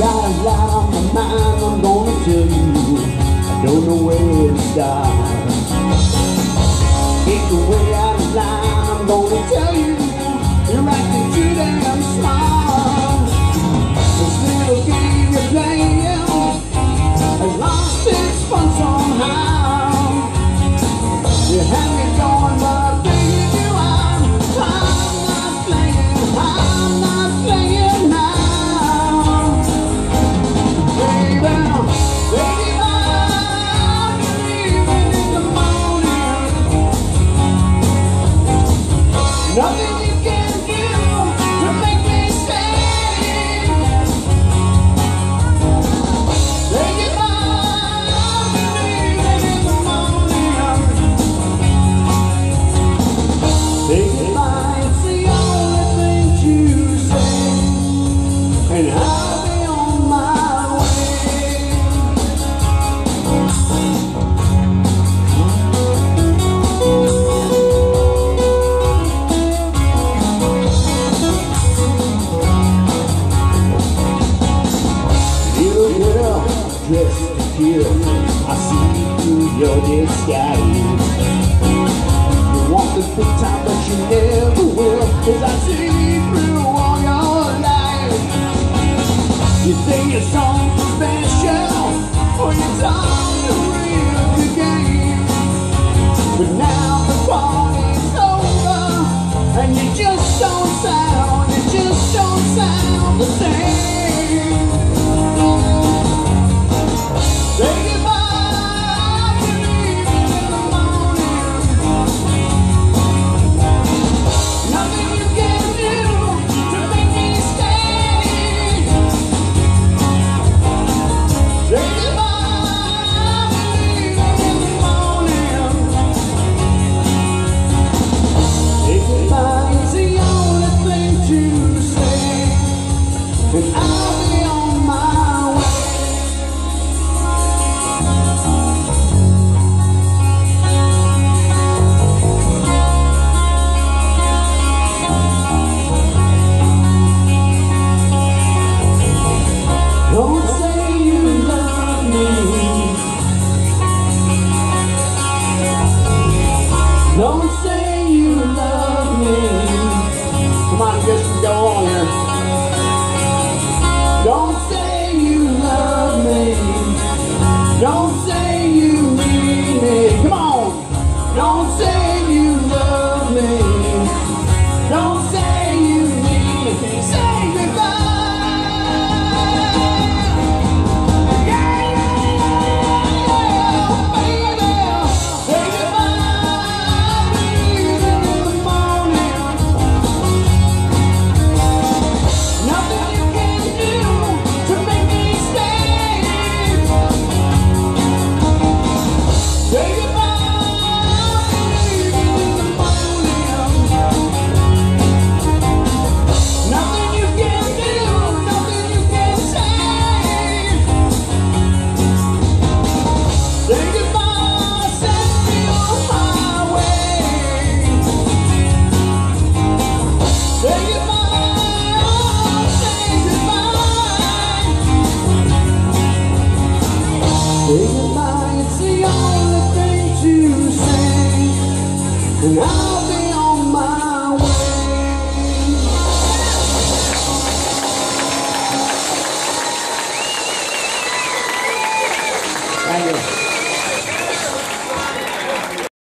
got a lot on my mind, I'm gonna tell you. I don't know where to start. Get the way out of line, I'm gonna tell you. You're acting too damn smart. This little game you're playing has lost its fun somehow. You have me going, but I'm playing you out. I'm not playing now. Baby, I'm leaving in the morning. Nothing you can do to make me stay. Say goodbye, I'm leaving in the morning. Say goodbye, it's the only thing to say, and I'll be on my way. Little girl dressed to kill, I see through your disguise. You want this big time, but you never will, 'cause I see through all your lies. You think you're something special, or you talk the real good game. But now the party's over, and you just don't sound the same. Say goodbye, you're leaving in the morning. Nothing you can do to make me stay. Say goodbye, you're leaving in the morning. Say goodbye is the only thing to say, and